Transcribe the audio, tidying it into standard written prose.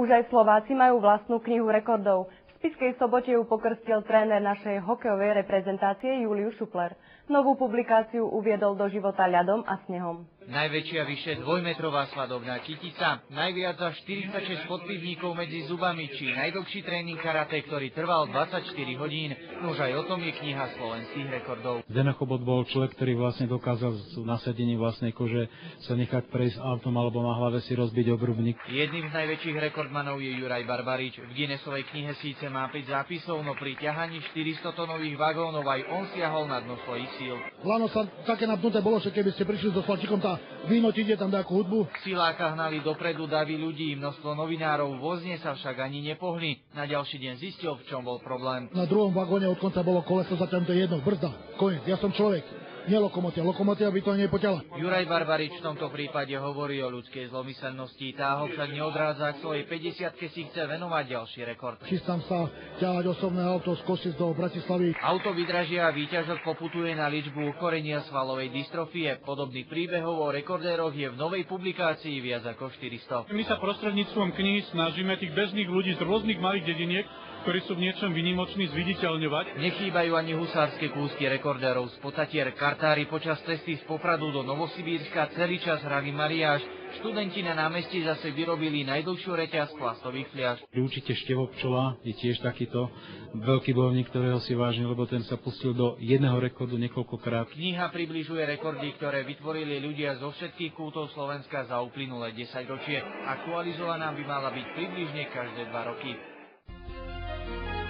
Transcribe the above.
Už aj Slováci majú vlastnú knihu rekordov. V Spišskej Sobote ju pokrstil tréner našej hokejovej reprezentácie Julius Šupler. Novú publikáciu uviedol do života ľadom a snehom. Najväčšia vyše 2-metrová svadobná kytica, najviac až 46 podpivníkov medzi zubami, či najdlhší tréning karate, ktorý trval 24 hodín. Už aj o tom je kniha slovenských rekordov. Zdeno Chobot bol človek, ktorý vlastne dokázal z nasadení vlastnej kože sa nechať prejsť autom alebo na hlave si rozbiť obrubník. Jedným z najväčších rekordmanov je Juraj Barbarič. V Guinnessovej knihe síce má 5 zápisov, no pri ťahaní 400-tonových vagónov aj on siahol na dno svojich síl. Láno sa také napnuté bolo, že keby ste prišli so Slačikom, tá vynotíte tam nejakú hudbu. Siláka hnali dopredu davy ľudí, množstvo novinárov, vozne sa však ani nepohli. Na ďalší deň zistil, v čom bol problém. Na druhom vagóne od konca bolo koleso zaťahnuté jedno, brzda, koniec. Ja som človek, nie lokomotíva. Lokomotíva by to nepoťala. Juraj Barbarič v tomto prípade hovorí o ľudskej zlomyselnosti. Tá ho však neodrádza, k svojej 50-ke si chce venovať ďalší rekord. Chystám sa ťahať osobné auto z Košic do Bratislavy. Auto vydražia a výťažok poputuje na ličbu ochorenia svalovej dystrofie. Podobných príbehov o rekordéroch je v novej publikácii viac ako 400. My sa prostredníctvom kníh snažíme tých bežných ľudí z rôznych malých dediniek, ktorí sú v niečom výnimoční, zviditeľňovať. Nechýbajú ani husárske kúsky rekordérov z Potatier. Kartári počas cesty z Popradu do Novosibírska celý čas hrali mariáž. Študenti na námestí zase vyrobili najdlhšiu reťaz plastových fliaž. Určite Števo Pčola je tiež takýto veľký bojovník, ktorého si vážim, lebo ten sa pustil do jedného rekordu niekoľkokrát. Kniha približuje rekordy, ktoré vytvorili ľudia zo všetkých kútov Slovenska za uplynulé 10 ročie. Aktualizovaná by mala byť približne každé 2 roky.